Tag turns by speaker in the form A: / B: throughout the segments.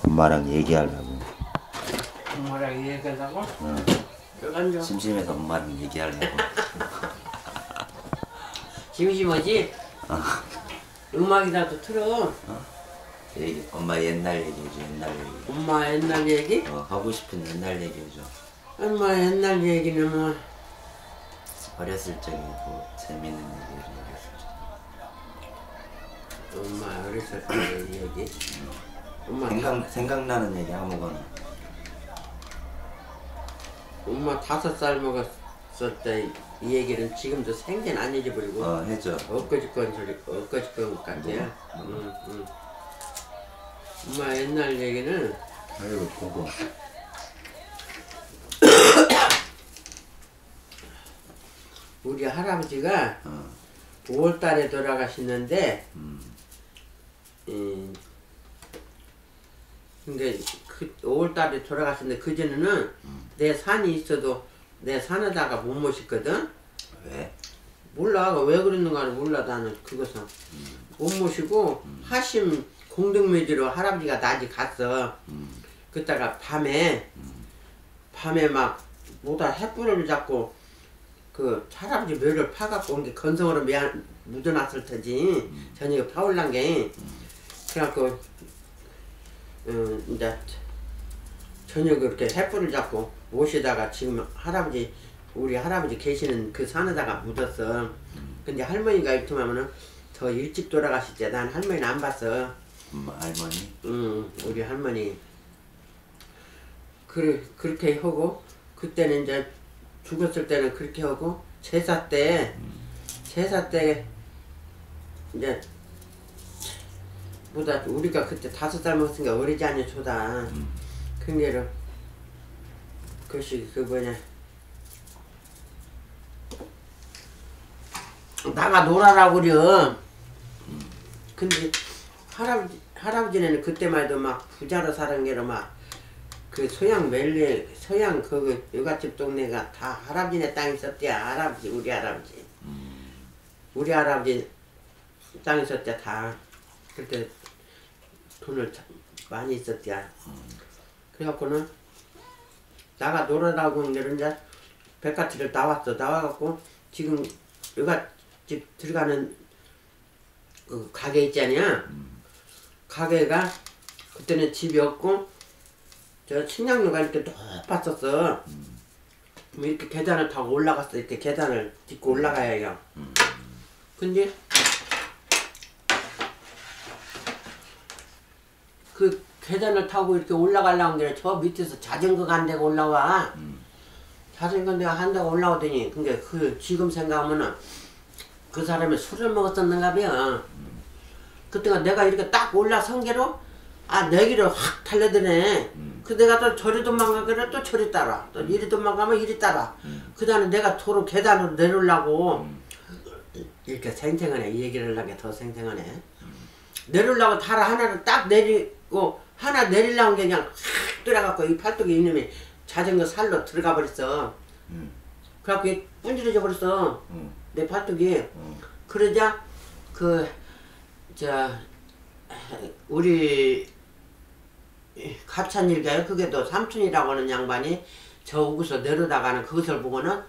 A: 엄마랑 얘기하려고.
B: 엄마랑 얘기하려고?
A: 응.
B: 앉아.
A: 심심해서 엄마랑 얘기하려고.
B: 심심하지? 음악이라도 틀어.
A: 엄마 옛날 얘기해줘, 옛날 얘기.
B: 엄마 옛날 얘기?
A: 하고 싶은 옛날 얘기해줘.
B: 엄마 옛날 얘기는 뭐
A: 어렸을 적에 뭐 재밌는 얘기를 어렸을 적.
B: 엄마 어렸을 때 얘기? 엄마
A: 생각나는 얘기 아무거나.
B: 엄마 5살 먹었을 때 이 얘기는 지금도 생전 안 잊어버리고
A: 해줘.
B: 엊그저건 소리 엊그저건 같아요. 응. 엄마 옛날 얘기는
A: 아이고 보고.
B: 우리 할아버지가 5월달에 돌아가셨는데 근데 그 5월달에 돌아가셨는데 그전에는 내 산이 있어도 내 산에다가 못 모셨거든.
A: 왜?
B: 몰라 왜 그랬는가는 몰라. 나는 그것은 못 모시고 하심 공덕묘지로 할아버지가 낮에 갔어. 그때가 밤에 막 뭐다 햇불을 잡고 그 할아버지 묘를 파갖고 온 게 건성으로 묻어놨을 테지. 저녁에 파올란 게. 그래갖고 이제 저녁에 이렇게 햇불을 잡고 모시다가 지금 우리 할아버지 계시는 그 산에다가 묻었어. 근데 할머니가 이렇게하면은 더 일찍 돌아가시지. 난 할머니는 안 봤어.
A: 할머니?
B: 우리 할머니. 그렇게 하고 그때는 이제 죽었을 때는 그렇게 하고 제사 때 이제 보다 우리가 그때 5살 먹었으니까 어리지 않냐 초다. 그게로 그것이 그 뭐냐 나가 놀아라고 그려. 근데 할아버지는 그때만 해도 막 부자로 사는 게로 막 그 소양 그 여갓집 동네가 다 할아버지네 땅이 있었대야. 우리 할아버지 땅이 있었대. 다 그때 돈을 많이 있었대야. 그래갖고는 나가 놀아라고 한 게는 이제 백화티를 나와갖고 지금 여갓집 들어가는 그 가게 있잖냐. 가게가 그때는 집이 없고 저 식량로가 이렇게 높았었어. 이렇게 계단을 타고 올라갔어. 이렇게 계단을 딛고 올라가야 해요. 근데 그 계단을 타고 이렇게 올라가려는 게 저 밑에서 자전거가 한 대가 올라와. 자전거 내가 한 대가 올라오더니 근데 그 지금 생각하면은 그 사람이 술을 먹었었는가 봐요. 그때가 내가 이렇게 딱 올라선 게로 내기를 확 달려드네. 그 내가 또 저리 도망가기를 또 저리 따라. 또 이리 도망가면 이리 따라. 그 다음에 내가 도로 계단으로 내려오려고 이렇게 생생하네. 이 얘기를 하려고 더 생생하네. 내려오려고 타라 하나를 딱 내리고 하나 내리려고 게 그냥 확 들어가갖고 이 팔뚝에 이놈이 자전거 살로 들어가 버렸어. 그래갖고 분질해져 버렸어. 내 팔뚝이. 그러자 우리 갑찬일가요? 그게 또 삼촌이라고 하는 양반이 저 오고서 내려다가는 그것을 보고는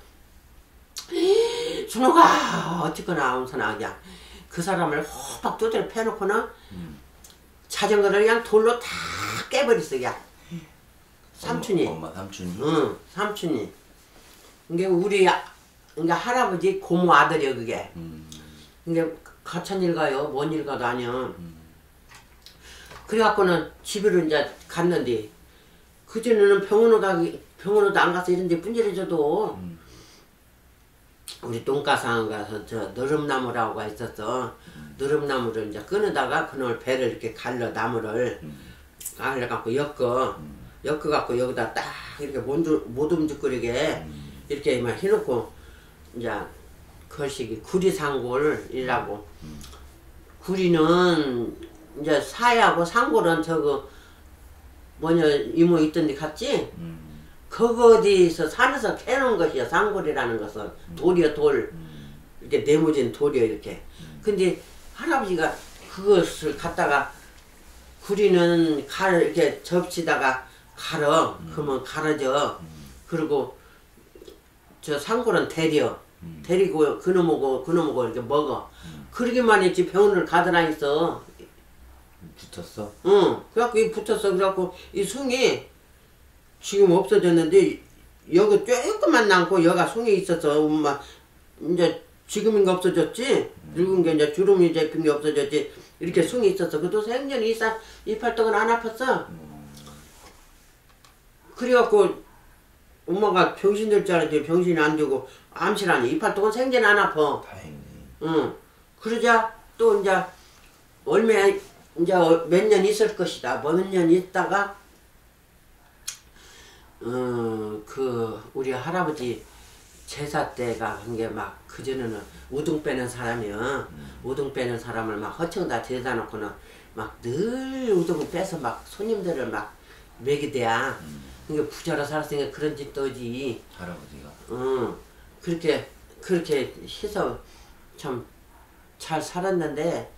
B: 준호가 어쨌거나 아무서나 그냥 그 사람을 호박 두드려 패놓고는 자전거를 그냥 돌로 다 깨버렸어. 그냥 삼촌이.
A: 엄마 삼촌이?
B: 응, 삼촌이. 이게 그러니까 할아버지 고모 아들이야 그게. 이게 가천일가요? 뭔 일가도 아니야. 그래갖고는 집으로 이제 갔는데 그전에는 병원으로도 안 가서 이런데 분질해줘도 우리 돈가상 가서 저 너름나무라고가 있었어. 너름나무를 이제 끊어다가 그놈을 배를 이렇게 갈러 나무를 갈려갖고 엮어갖고 여기다 딱 이렇게 못 움직거리게 이렇게 막 해놓고 이제 그것이 구리상골이라고. 구리는 이제 사야하고 상골은 저거 뭐냐 이모 있던 데 갔지? 그거 어디서 산에서 캐놓은 것이야. 상골이라는 것은 돌이야 돌. 이렇게 네모진 돌이야 이렇게. 근데 할아버지가 그것을 갖다가 구리는 이렇게 접시다가 갈아. 그러면 갈아져. 그리고 저 상골은 데려. 데리고 그놈하고 이렇게 먹어. 그러기만 했지 병원을 가더라니까.
A: 붙었어?
B: 응. 그래갖고 이 붙었어. 그래갖고 이 숭이 지금 없어졌는데 여기 조금만 남고 여기가 숭이 있었어. 엄마 이제 지금인가 없어졌지. 늙은 게 이제 주름이 잡힌 게 없어졌지. 이렇게 숭이 있었어. 그것도 생전 이빨 떡은 안 아팠어. 그래갖고 엄마가 병신 될 줄 알았지. 병신이 안 되고 암시라니. 이빨 떡은 생전 안 아파.
A: 다행이네.
B: 응. 그러자 또 이제 얼마 이제 몇 년 있을 것이다. 몇 년 있다가 그 우리 할아버지 제사 때가 한 게 막 그전에는 우등 빼는 사람이야. 우등 빼는 사람을 막 허청다 데려다 놓고는 막 늘 우등을 빼서 막 손님들을 막 먹이대야. 그러니까 부자로 살았으니까 그런 짓도 하지.
A: 할아버지가.
B: 응. 그렇게 해서 참 잘 살았는데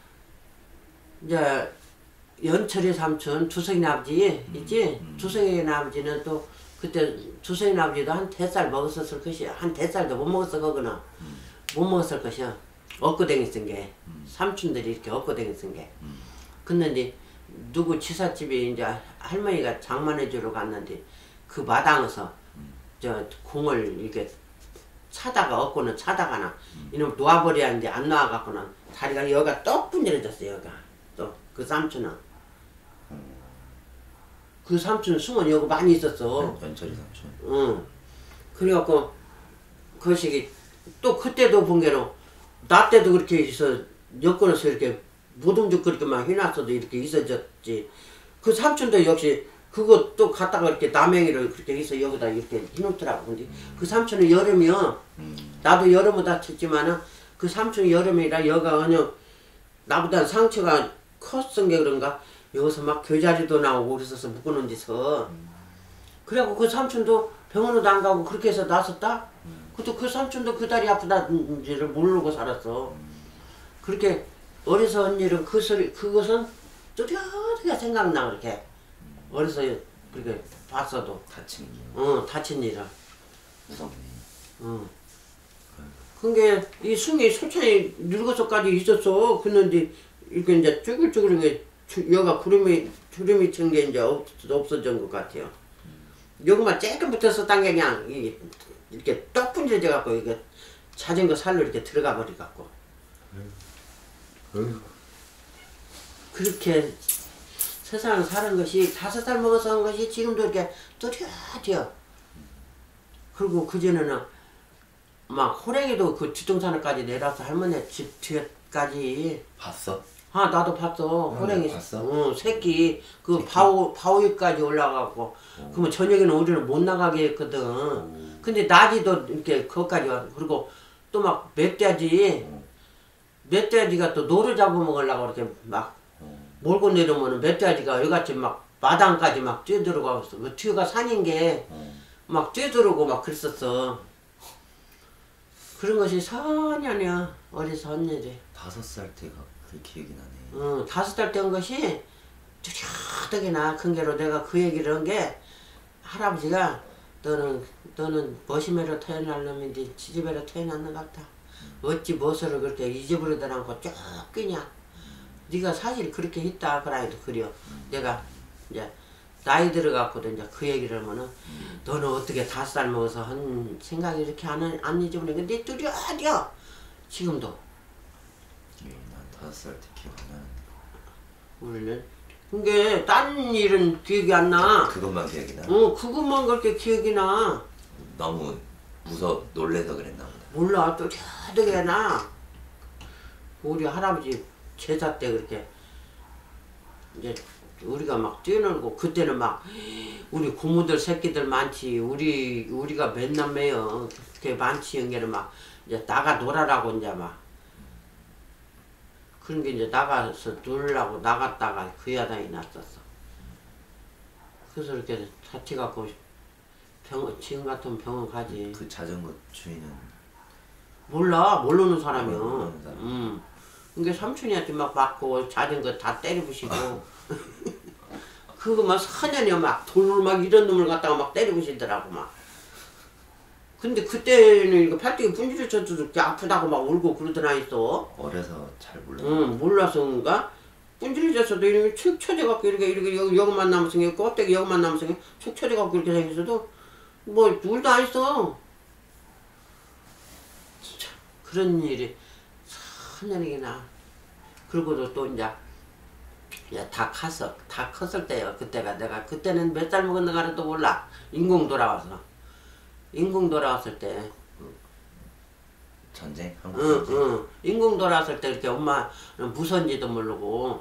B: 이제 연철이 삼촌 두성이 아버지 있지? 두성이 아버지는 또 그때 두성이 아버지도 한 5살 먹었을 것이야. 한 5살도 못 먹었어 거기는. 못 먹었을 것이야. 엇고댕이 쓴 게. 삼촌들이 이렇게 엇고댕이 쓴 게. 근데 누구 지사집에 이제 할머니가 장만해 주러 갔는데 그 마당에서 저 공을 이렇게 차다가 엇고는 차다가나 이놈 놓아버려야하는데 안 놓아갖고는 다리가 여기가 떡 분질해졌어. 여기가 또 그 삼촌은 그 삼촌 숨은 여기 많이 있었어.
A: 연철이 삼촌.
B: 응. 그래갖고 그것이 또 그때도 본 게로 나 때도 그렇게 있어. 여권에서 이렇게 무등죽 그렇게 막 해놨어도 이렇게 있어졌지. 그 삼촌도 역시 그거 또 갖다가 이렇게 남행이를 그렇게 해서 여기다 이렇게 해놓더라고. 근데 그 삼촌은 여름이요. 나도 여름은 다쳤지만은 그 삼촌이 여름이라 여가 그냥 나보다 상처가 컸은 게 그런가 여기서 막 교자리도 나오고 그랬어서 묶어놓은 데서. 그래갖고 그 삼촌도 병원에도 안 가고 그렇게 해서 나섰다. 그것도 그 삼촌도 그 다리 아프다는지를 모르고 살았어. 그렇게 어려서 한 일은 그것은 뚜렷하게 생각나 그렇게. 어려서 그렇게 봤어도.
A: 다친 일.
B: 다친 일은.
A: 무섭네.
B: 그게 이 숭이 솔찬히 늙어서까지 있었어. 그런데 이렇게 이제 쭈글쭈글한 게 여가 주름이 친 게 이제 없어진 것 같아요. 여기만 조금 붙었었단 게 그냥 이렇게 떡 분질져 갖고 이게 자전거 살로 이렇게 들어가 버리 갖고. 그렇게 세상을 사는 것이 5살 먹어서 한 것이 지금도 이렇게 뚜렷해요. 그리고 그전에는 막 호랭이도 그 뒷동산에까지 내려서 할머니 집 뒤에까지.
A: 봤어?
B: 아 나도 봤어. 호랭이.
A: 봤어?
B: 응, 새끼 그 바위까지 올라가고. 그러면 저녁에는 우리는 못 나가게 했거든. 근데 낮에도 이렇게 거기까지 와. 그리고 또 막 멧돼지가 또 노루 잡아먹으려고 이렇게 막 몰고 내려오면 멧돼지가 여기같이 막 마당까지 막 뛰어들어가고 그 뒤가 산인 게 막 뛰어들어오고 막 그랬었어. 그런 것이 선년이야. 어려서 한 일이.
A: 5살 때가 그 기억이 나네.
B: 5살 때 한 것이 뚜렷하게 나. 근게로 내가 그 얘기를 한 게 할아버지가 너는 머시매로 태어날 놈인데 지지배로 태어났는 것 같아. 어찌 무엇을 그렇게 잊어버리다 않고 쫓기냐. 네가 사실 그렇게 했다. 그라이도 그려. 내가 이제 나이 들어갖고도 이제 그 얘기를 하면은 너는 어떻게 5살 먹어서 한 생각이 이렇게 안 잊어버려. 근데 뚜렷해요. 지금도.
A: 난 5살 때 기억 안 나는데.
B: 우리는 그게 딴 일은 기억이 안 나.
A: 그것만 기억이 나?
B: 그것만 그렇게 기억이 나.
A: 너무 놀래서 그랬나 보다.
B: 몰라. 뚜렷하게 나. 우리 할아버지 제사 때 그렇게 이제 우리가 막 뛰어놀고 그때는 막 우리 고모들 새끼들 많지. 우리가 맨날 매요. 그렇게 많지. 연계는 막 이제 나가 놀아라고 이제 막 그런 게 이제 나가서 놀라고 나갔다가 그 야단이 났었어. 그래서 이렇게 다치갖고 지금 같으면 병원 가지.
A: 그 자전거 주인은
B: 몰라. 모르는 사람이야.
A: 모르는 사람.
B: 그러니까 삼촌이한테 막 맞고 자전거 다 때려부시고 그거 막 사년이 막 돌을 막 이런 놈을 갖다가 막 때리고 시더라고 막. 근데 그때는 이거 팔뚝이 분질러져도 이렇게 아프다고 막 울고 그러더나 있어.
A: 어려서 잘 몰라.
B: 응, 몰라서인가? 분질러졌어도 이렇게 축 처져갖고 이렇게 여기만 남은 생겨 껍데기 여기만 남은 생겨 축 처져갖고 이렇게 생겼어도 뭐 울도 안 했어. 진짜 그런 일이 사년이나. 그러고도 또 이제 다 컸을 때요. 그때가 내가 그때는 몇 살 먹었는가도 몰라. 인공 돌아왔을 때.
A: 전쟁? 한국 전쟁?
B: 인공 돌아왔을 때 이렇게 엄마 무선지도 모르고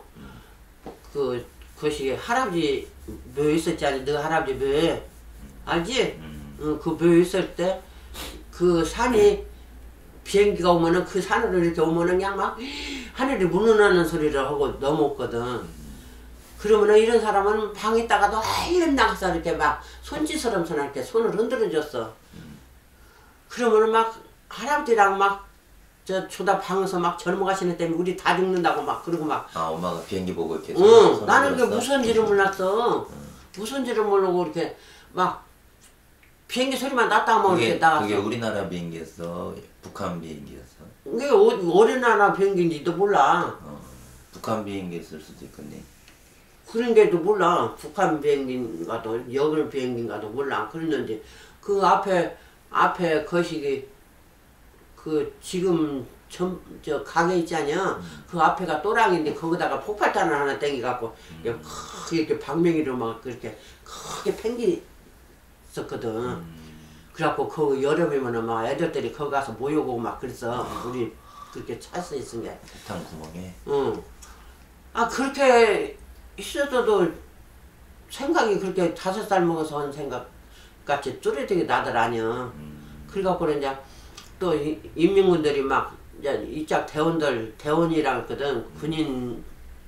B: 그것이 할아버지 묘 있었지 않니? 너 할아버지 묘 알지? 그 묘 있을 때 그 산이 비행기가 오면은 그 산으로 이렇게 오면은 그냥 막 하늘이 무너나는 소리를 하고 넘었거든. 그러면은 이런 사람은 방에 있다가도 이런 나가서 이렇게 막 손짓처럼 이렇게 손을 흔들어 줬어. 그러면은 막 할아버지랑 막 조다 방에서 막 젊어 가시는 때문에 우리 다 죽는다고 막 그러고 막.
A: 아 엄마가 비행기 보고 이렇게.
B: 응, 나는 그게 무슨지를 몰랐어. 무슨지를 모르고 이렇게 막 비행기 소리만 났다 하면 이렇게 나갔어.
A: 그게 우리나라 비행기였어? 북한 비행기였어?
B: 그게 어느 나라 비행기인지도 몰라.
A: 북한 비행기였을 수도 있겠네.
B: 그런 게도 몰라. 북한 비행기인가도 여길 비행기인가도 몰라. 그랬는지 그 앞에 거시기 그 지금 저 가게 있잖여. 그 앞에가 또랑인데 거기다가 폭발탄을 하나 땡겨갖고 크게 이렇게 방맹이로 막 그렇게 크게 팽기었거든. 그래갖고 그 여름이면은 막 애들들이 거기 가서 모여보고 막 그랬어. 우리 그렇게 찰수 있은 게.
A: 폭탄 구멍에.
B: 응. 아 그렇게 있었어도 생각이 그렇게 5살 먹어서 한 생각 같이 뚜렷하게 나들 아니야. 그래갖고 이제 또 인민군들이 막 이제 이짝 대원이라 했거든. 군인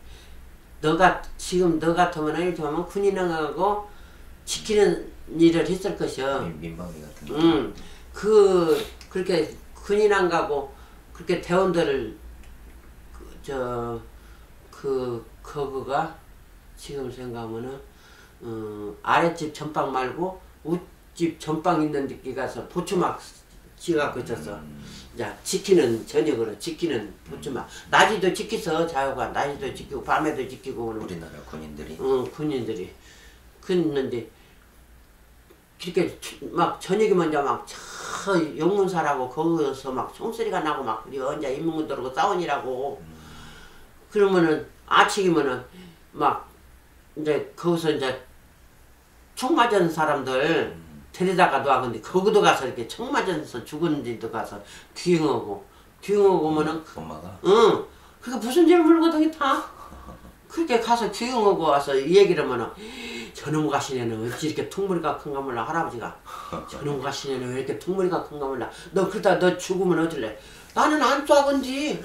B: 지금 너 같으면 이렇게 하면 군인하고 지키는 일을 했을 것이야.
A: 민방위 같은 거.
B: 그렇게 군인 안 가고 그렇게 대원들을 그거가 지금 생각하면은 아랫집 전방 말고 윗집 전방 있는 데 가서 보초막 지어갖고 있었어. 자 지키는 저녁으로 지키는 보초막. 낮에도 지키서 자유가 낮에도 지키고 밤에도 지키고.
A: 우리나라 군인들이.
B: 군인들이 그랬는데 그렇게 막 저녁에 먼저 막 저 영문사라고 거기서 막 총소리가 나고 막 그래요. 이제 인민군들하고 싸우니라고. 그러면은 아침이면은 막 이제 거기서 이제 총 맞은 사람들 데려다가 놔. 근데 거기도 가서 이렇게 총 맞아서 죽은 데도 가서 귀흥하고 오면은
A: 엄마가?
B: 응. 그게 무슨 죄를 물고 다니다. 그렇게 가서 귀흥하고 와서 이 얘기를 하면은 저놈 가시네는 어찌 이렇게 퉁머리가 큰가 몰라. 할아버지가 저놈 가시네는 왜 이렇게 퉁머리가 큰가 몰라. 너 그러다 너 죽으면 어쩔래. 나는 안 쏴건지.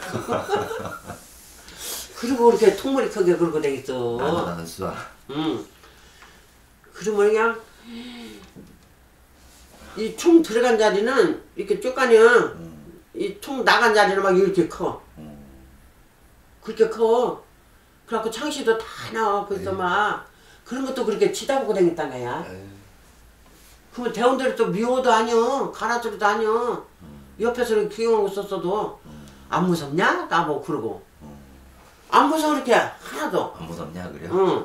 B: 그리고 이렇게 퉁머리 크게 그러고 다녔어.
A: 나는 안 쏴.
B: 응. 그러면 그냥 이 총 들어간 자리는 이렇게 쪼까냐. 이 총 나간 자리는 막 이렇게 커. 그렇게 커. 그래갖고 창시도 다 나와. 그래서 막 그런 것도 그렇게 치다보고 다녔단 거야. 그러면 대원들이 또 미워도 아니여. 가라소리도 아니여. 옆에서 이렇게 귀여운 거 썼어도 안 무섭냐? 나보고 그러고. 안 무서워 이렇게 하나도.
A: 안 무섭냐 그래요?
B: 응.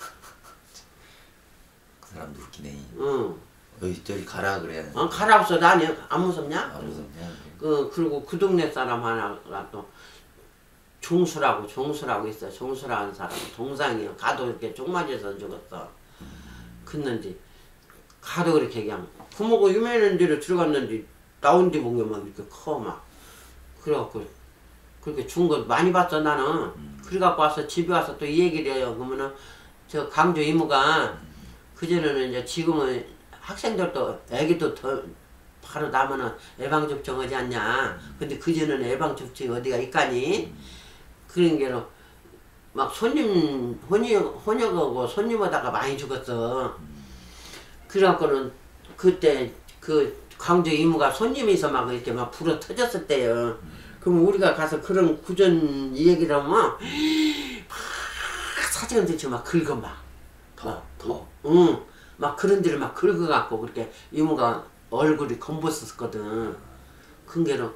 A: 그 사람도 웃기네.
B: 응.
A: 어이 저리 가라 그래.
B: 가라고 써도 아니야. 안 무섭냐?
A: 안 무섭냐
B: 그리고 그 동네 사람 하나가 또 종수라고 있어. 종수라는 사람 동상이요. 가도 이렇게 쪽 맞아서 죽었어. 그랬는데 가도 그렇게 그냥 부모가 유명한 데로 들어갔는데 나온 데 보면 막 이렇게 커 막. 그래갖고 그렇게 죽은 거 많이 봤어 나는. 그래갖고 와서 집에 와서 또 이 얘기를 해요. 그러면은 저 강조 이모가 그전에는 이제 지금은 학생들도 애기도 더 바로 나면은 예방접종 하지 않냐. 근데 그전에는 예방접종이 어디가 있까니. 그런 게로 막 손님 혼역하고 손님하다가 많이 죽었어. 그래갖고는 그때 그 광주 이모가 손님이서 막 이렇게 막 불어 터졌을 때요. 그럼 우리가 가서 그런 구전 얘기를 하면 막 사지는 듯이 막 긁어 막.
A: 더.
B: 응. 막 그런 데를 막 긁어갖고 그렇게 이모가 얼굴이 검붓었거든. 그게로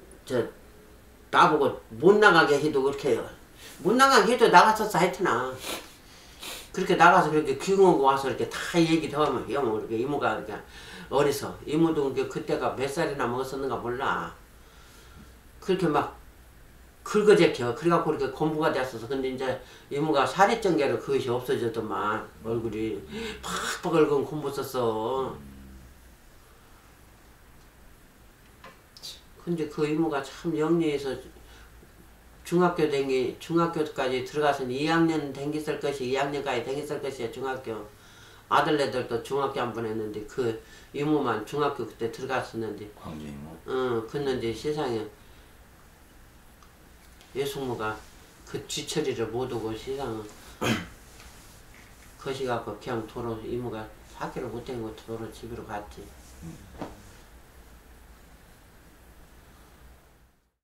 B: 나보고 못 나가게 해도 그렇게 해요. 못 나가게 해도 나갔었어 하여튼아. 그렇게 나가서 그렇게 귀공하고 와서 이렇게 다 얘기도 하면 형 이렇게 이모가 이렇게 어려서 이모도 그때가 몇 살이나 먹었었는가 몰라. 그렇게 막 긁어제켜. 그래갖고 이렇게 공부가 됐었어. 근데 이제 이모가 살이 찐 게로 그것이 없어졌더만 얼굴이 팍팍 긁은 공부 썼어. 근데 그 이모가 참 영리해서 중학교까지 들어가서 2학년 댕겼을 것이 2학년까지 댕겼을 것이야 중학교. 아들네들도 중학교 한 번 했는데 그 이모만 중학교 그때 들어갔었는데.
A: 광주 이모.
B: 그랬는데 세상에 예숙모가 그 뒤처리를 못하고 세상은 거시 갖고 그냥 도로 이모가 학교를 못 다니고 도로 집으로 갔지.